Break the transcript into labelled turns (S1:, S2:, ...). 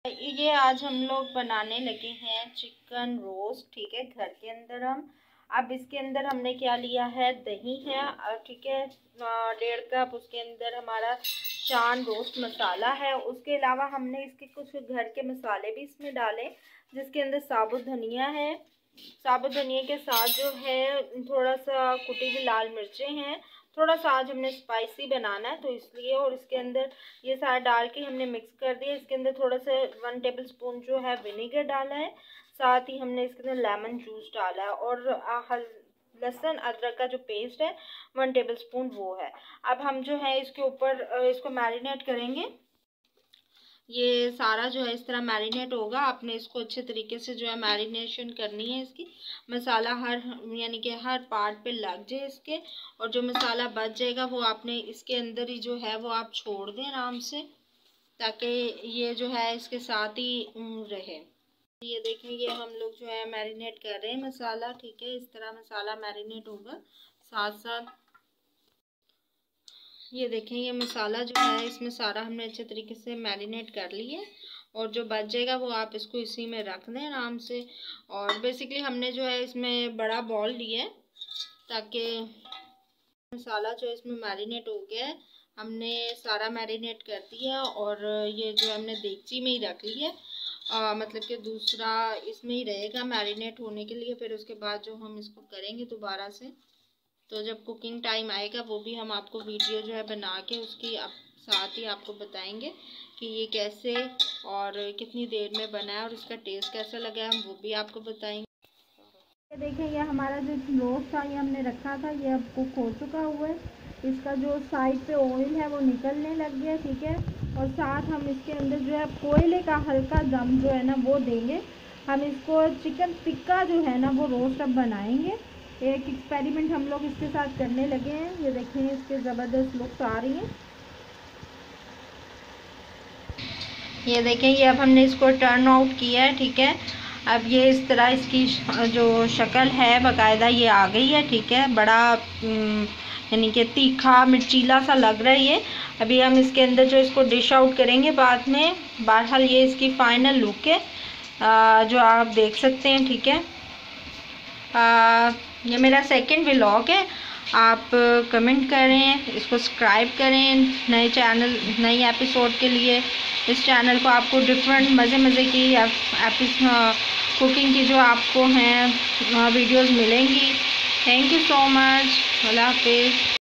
S1: ये आज हम लोग बनाने लगे हैं चिकन रोस्ट। ठीक है, घर के अंदर हम अब इसके अंदर हमने क्या लिया है, दही है और ठीक है 1.5 कप। उसके अंदर हमारा चांद रोस्ट मसाला है। उसके अलावा हमने इसके कुछ घर के मसाले भी इसमें डाले, जिसके अंदर साबुत धनिया है। साबुत धनिया के साथ जो है थोड़ा सा कुटी हुई लाल मिर्चें हैं। थोड़ा सा आज हमने स्पाइसी बनाना है तो इसलिए, और इसके अंदर ये सारा डाल के हमने मिक्स कर दिया। इसके अंदर थोड़ा सा 1 टेबल स्पून जो है विनेगर डाला है। साथ ही हमने इसके अंदर लेमन जूस डाला है और लहसुन अदरक का जो पेस्ट है 1 टेबल स्पून वो है। अब हम जो है इसके ऊपर इसको मैरिनेट करेंगे। ये सारा जो है इस तरह मैरिनेट होगा। आपने इसको अच्छे तरीके से जो है मैरिनेशन करनी है इसकी। मसाला यानी कि हर पार्ट पे लग जाए इसके, और जो मसाला बच जाएगा वो आपने इसके अंदर ही जो है वो आप छोड़ दें आराम से, ताकि ये जो है इसके साथ ही रहे। ये देखें, ये हम लोग जो है मैरिनेट कर रहे हैं मसाला। ठीक है, इस तरह मसाला मैरिनेट होगा। साथ साथ ये देखें, ये मसाला जो है इसमें सारा हमने अच्छे तरीके से मैरिनेट कर लिया है, और जो बच जाएगा वो आप इसको इसी में रख दें आराम से। और बेसिकली हमने जो है इसमें बड़ा बॉल लिया है ताकि मसाला जो है इसमें मैरिनेट हो गया है। हमने सारा मैरिनेट कर दिया और ये जो हमने देगची में ही रख लिया है। मतलब कि दूसरा इसमें ही रहेगा मैरिनेट होने के लिए। फिर उसके बाद जो हम इसको करेंगे दोबारा से, तो जब कुकिंग टाइम आएगा वो भी हम आपको वीडियो जो है बना के उसकी साथ ही आपको बताएंगे कि ये कैसे और कितनी देर में बना है और इसका टेस्ट कैसा लगा है, हम वो भी आपको बताएंगे। ये देखें, ये हमारा जो रोस्ट था ये हमने रखा था, ये अब कुक हो चुका हुआ है। इसका जो साइड पे ऑयल है वो निकलने लग गया। ठीक है, और साथ हम इसके अंदर जो है कोयले का हल्का दम जो है ना वो देंगे। हम इसको चिकन टिक्का जो है ना वो रोस्ट अब बनाएंगे। एक एक्सपेरिमेंट हम लोग इसके साथ करने लगे हैं। ये देखें, इसके ज़बरदस्त लुक्स आ रही हैं। ये देखें, ये अब हमने इसको टर्न आउट किया है। ठीक है, अब ये इस तरह इसकी जो शक्ल है बाकायदा ये आ गई है। ठीक है, बड़ा यानी कि तीखा मिर्चीला सा लग रहा है ये। अभी हम इसके अंदर जो इसको डिश आउट करेंगे बाद में। बहरहाल ये इसकी फाइनल लुक है जो आप देख सकते हैं। ठीक है, ये मेरा सेकंड व्लॉग है। आप कमेंट करें, इसको सब्सक्राइब करें नए चैनल नई एपिसोड के लिए। इस चैनल को आपको डिफरेंट मज़े की कुकिंग की जो आपको हैं वीडियोस मिलेंगी। Thank you so much. अल्लाह हाफिज़।